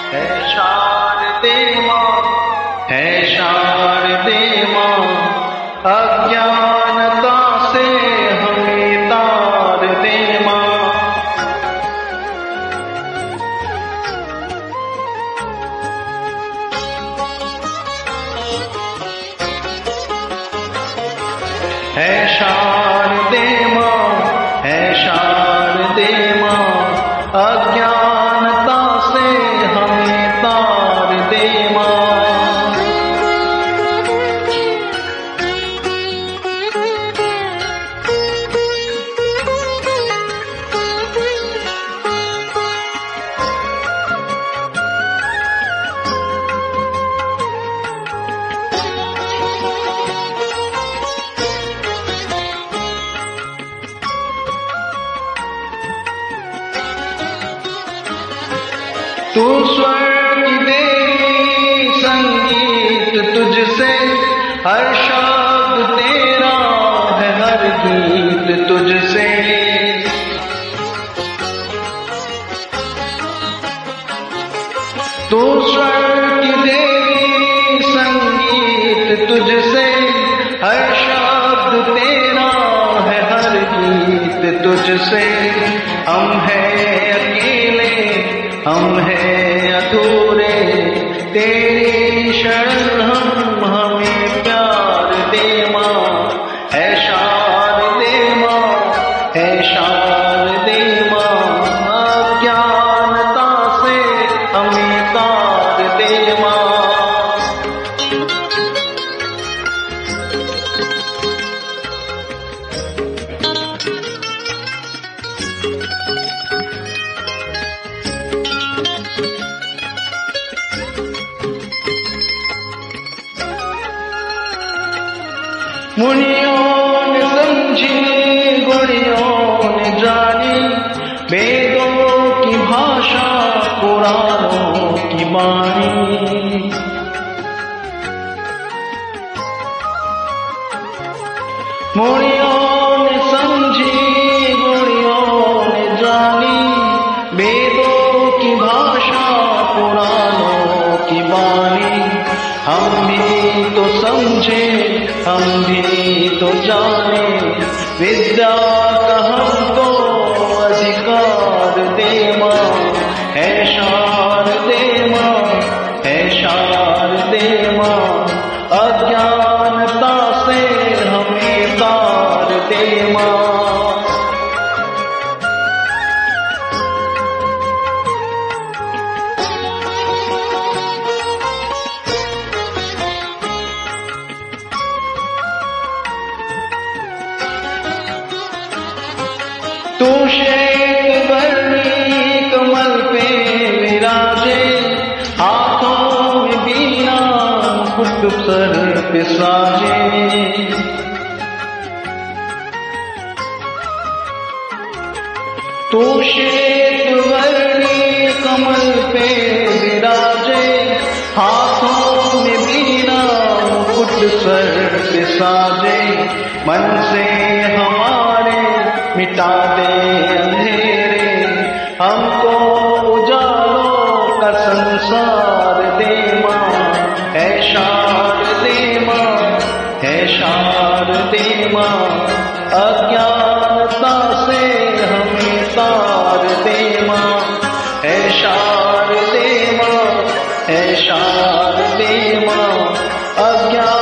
है शारदे माँ, है शारदे माँ, अज्ञानता से हमें तार दे माँ। है शारदे माँ, है शारदे माँ, अज्ञानता से हमें तार दे माँ। तू स्वर की देवी, संगीत तुझसे, हर शब्द तेरा है, हर गीत तुझसे। तू स्वर की देवी, संगीत तुझसे, हर शब्द तेरा है, हर गीत तुझसे। हम हैं अकेले, हम हैं अधूरे, तेरी शरण हम, हमें प्यार दे माँ। है शारदे माँ, है शारदे माँ, अज्ञानता से हमें तार दे माँ। मुनियों ने समझी, गुणियों ने जानी, वेदों की भाषा, पुराणों की वाणी। मुनियों ने समझी, गुणियों ने जानी, वेदों की भाषा, पुराणों की वाणी। हम भी तो समझे, हम भी तो जाने, विद्या का हमको अधिकार दे माँ। है शारदे माँ, है शारदे माँ, अज्ञानता से हमें तार दे माँ। तू श्वेत वर्णी कमल पे विराजे, हाथों में बीना, मुकुट सर पे साजे। तू श्वेत वर्णी कमल पे विराजे, हाथों में बीना, मुकुट सर पे साजे। मन से हमारे मिटा दे अंधेरे, हमको उजालों का संसार दे माँ। है शारदे माँ, है शारदे माँ, अज्ञानता से हमें तार दे माँ। है शारदे माँ, है शारदे माँ, अज्ञान